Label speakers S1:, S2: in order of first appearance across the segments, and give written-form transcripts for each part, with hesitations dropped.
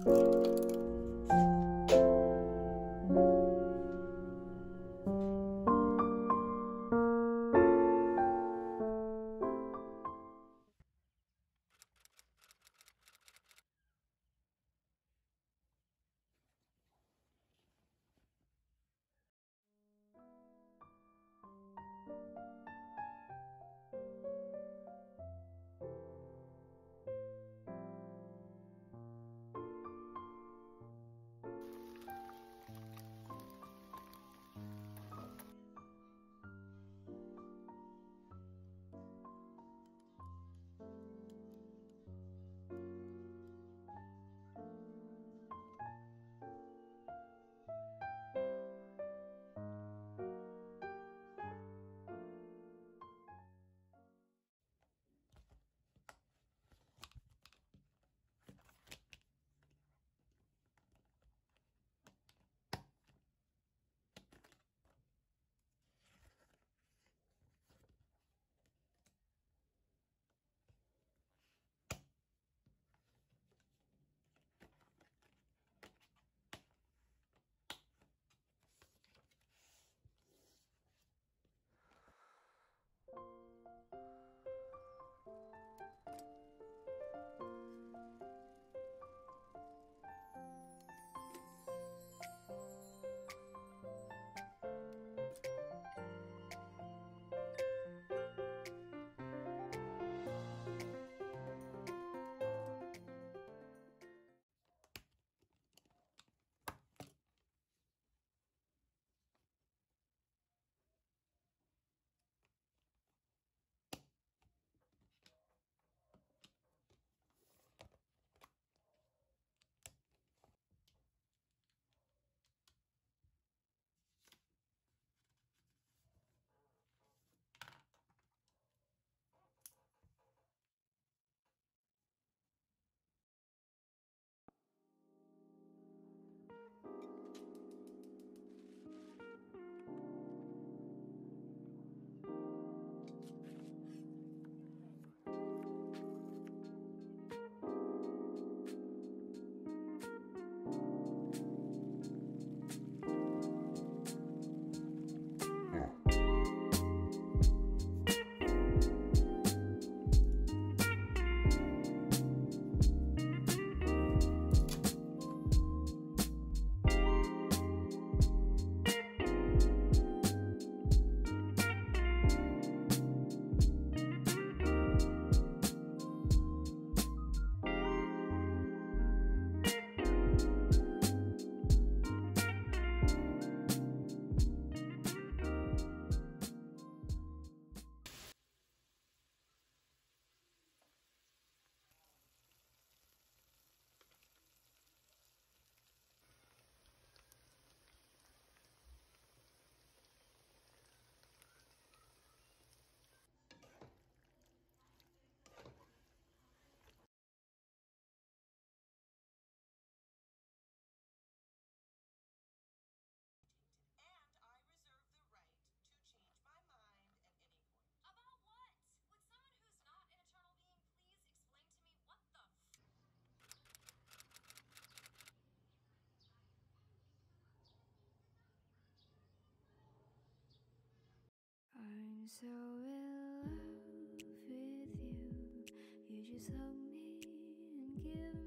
S1: I'm so in love with you. You just hug me and give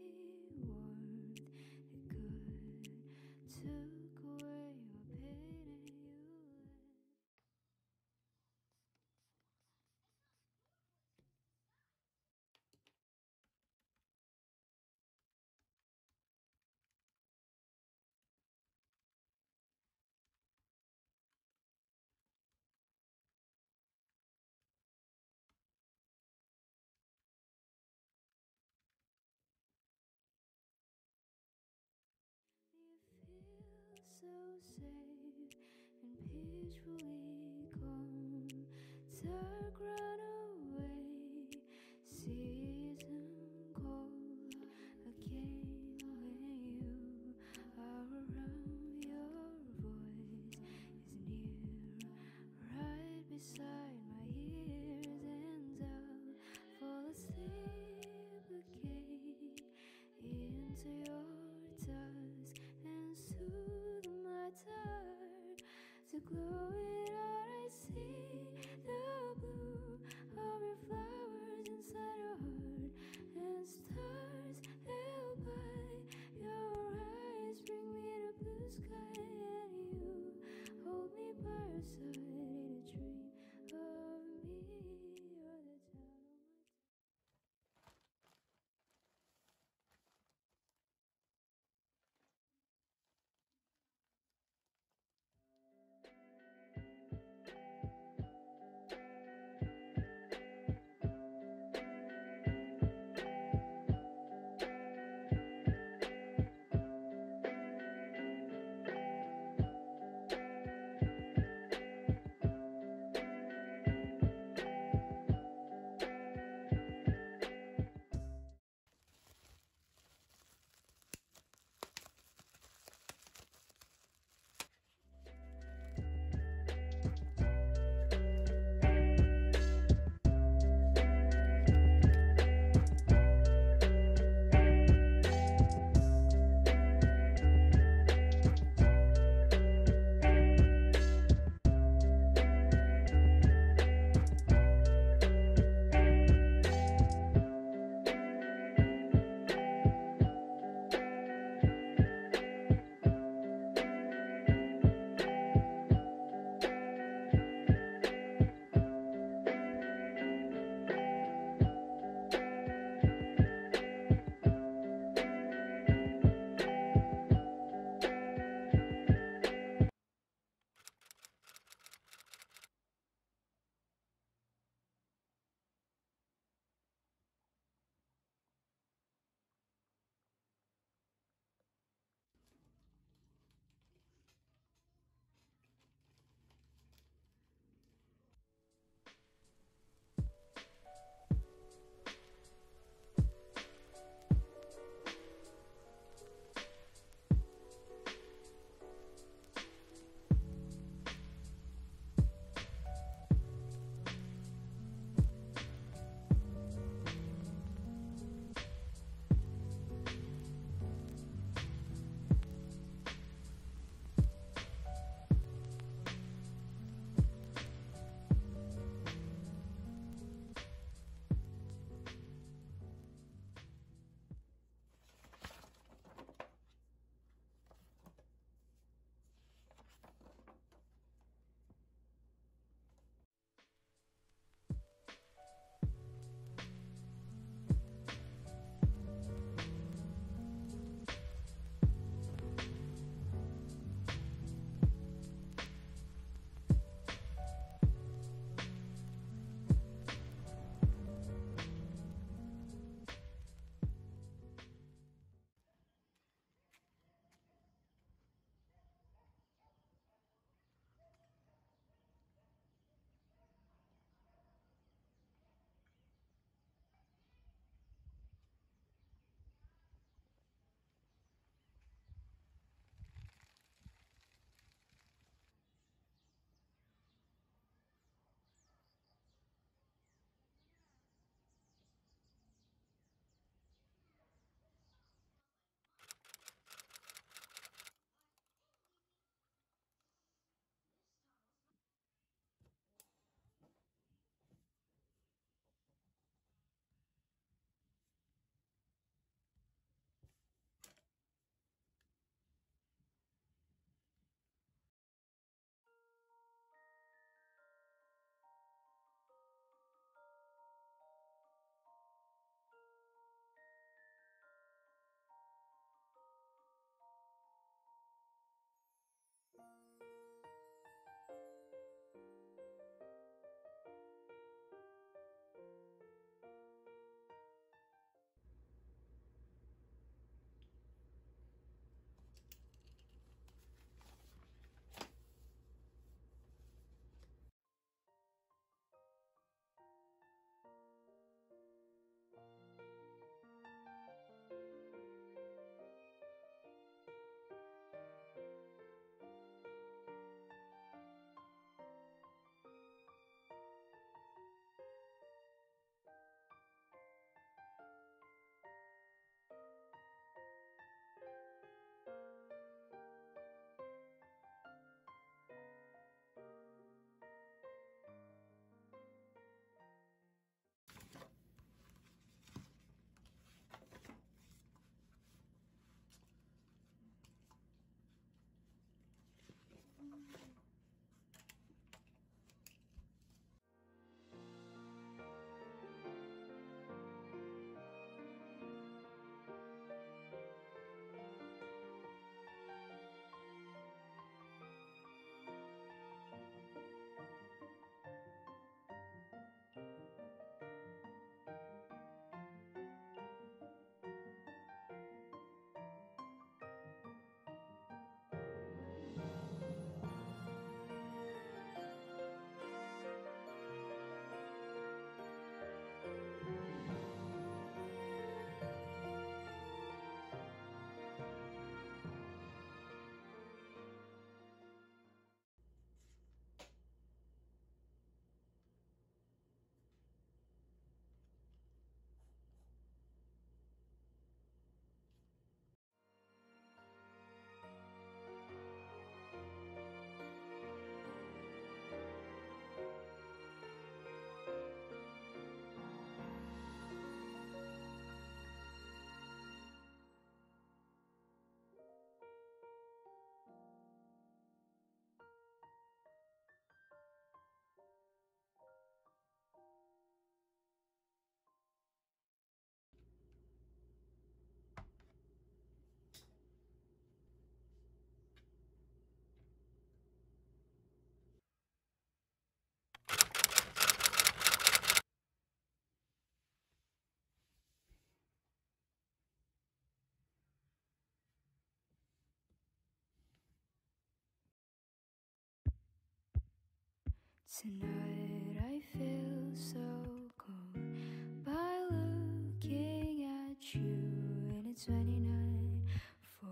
S1: me warmth. It could took away my pain and you feel so safe and peacefully calm. Dark run away, season cold again when you are around. Your voice is near, right beside my ears, and I'll fall asleep again into your to my heart to glow it out. I see the blue of your flowers inside your heart, and stars held by your eyes bring me to blue sky, and you hold me by your side in a dream of me. You're the town on my Tonight I feel so cold by looking at you, and it's 29:4.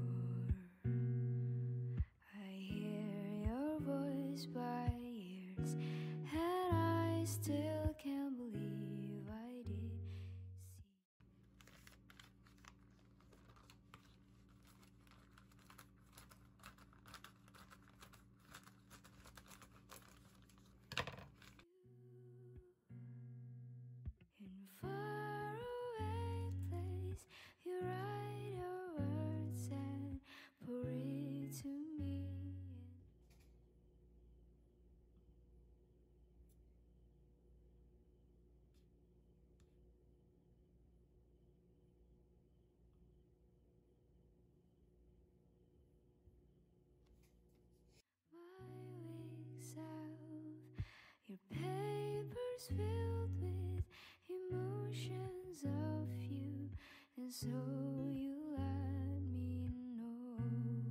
S1: I hear your voice by ears, and I still can't believe I did see. In faraway place, you write your words and pour it to me. My weeks out, your papers filled with emotions of you, and so you let me know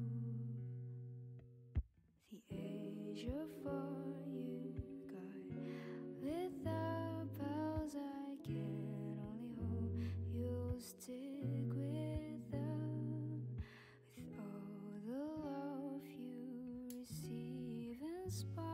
S1: the age of 4 you got. Without pals, I can only hope you'll stick with them. With all the love you receive and spark.